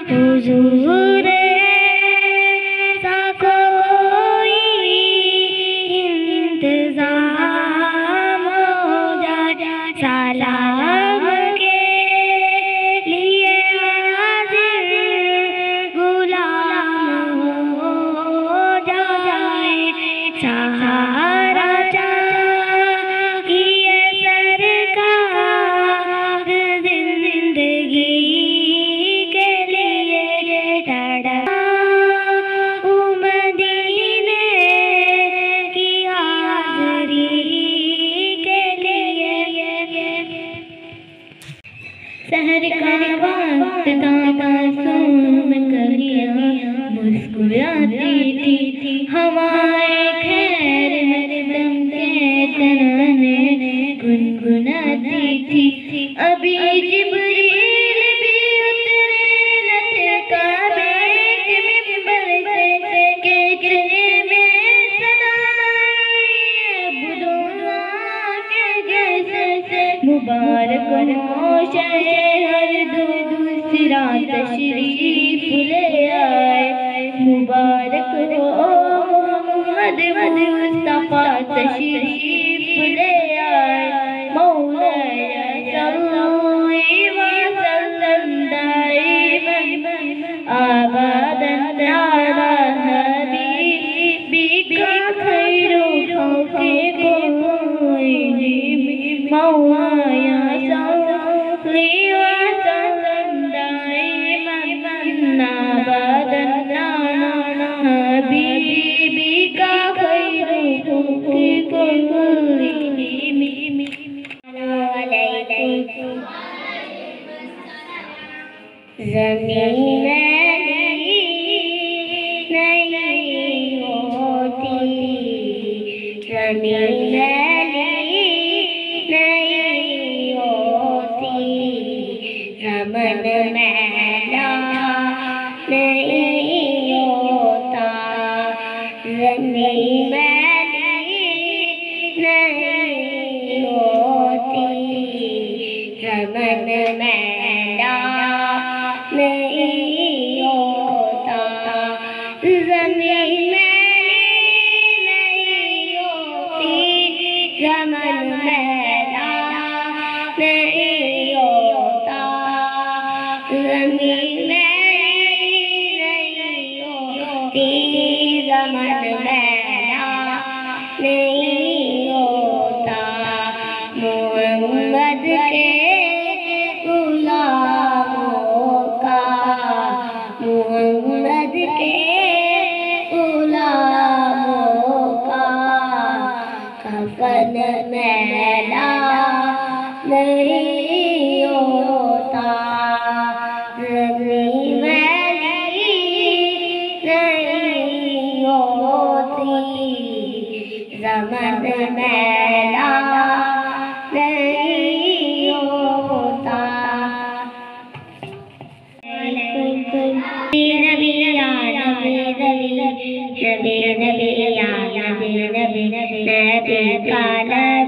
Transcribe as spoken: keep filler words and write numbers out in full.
हुजूर सा कोई इंतजाम हो जाए, सलाम के लिए हाजिर गुलाम हो जाए, सहारा चाहिए सरकार जिंदगी के लिए, तड़पा मदीने की हाज़री के लिए। सहर का वक्त था, मासूम कलियां मुस्कुराती थी, हवाएं खैर मरदम के तराने गुनगुनाती थी। अभी जिब्रील भी उतरे न थे काबे के मिंबर से, के इतने में सदा बुदुआ के जैसे से मुबारक हो शहर दूसरा तशरीफ ले आए, मुबारक हो मोहम्मद मुस्तफा तशरीफ ले आए। मौलाया सल्ली व सल्लम दाइमन अबदन अला हबीबिका खैरु खल्क़ि कुल्लिहिम। मौलाया सल्ली व सल्लम दाइमन अबदन अला हबीबिका खैरु खल्क़ि कुल्लिहिम। ज़मीन नहीं होती, ज़मीन नहीं होती, रमन मैला नहीं होता, ज़मीन नहीं होती, रमन मैला नहीं होता, ज़मीन नहीं होती, रमन मैला नहीं होता, ज़मीन नहीं होती, रमन मैला नहीं होता। मोहम्मद के गुलामों का, मोहम्मद के गुलामों का कफन मैला नहीं होता, ज़मीन मैली नहीं होती, रमन मैला नहीं होता। नबी नबी या नबी नबी नबी नबी या नबी नबी नबी काला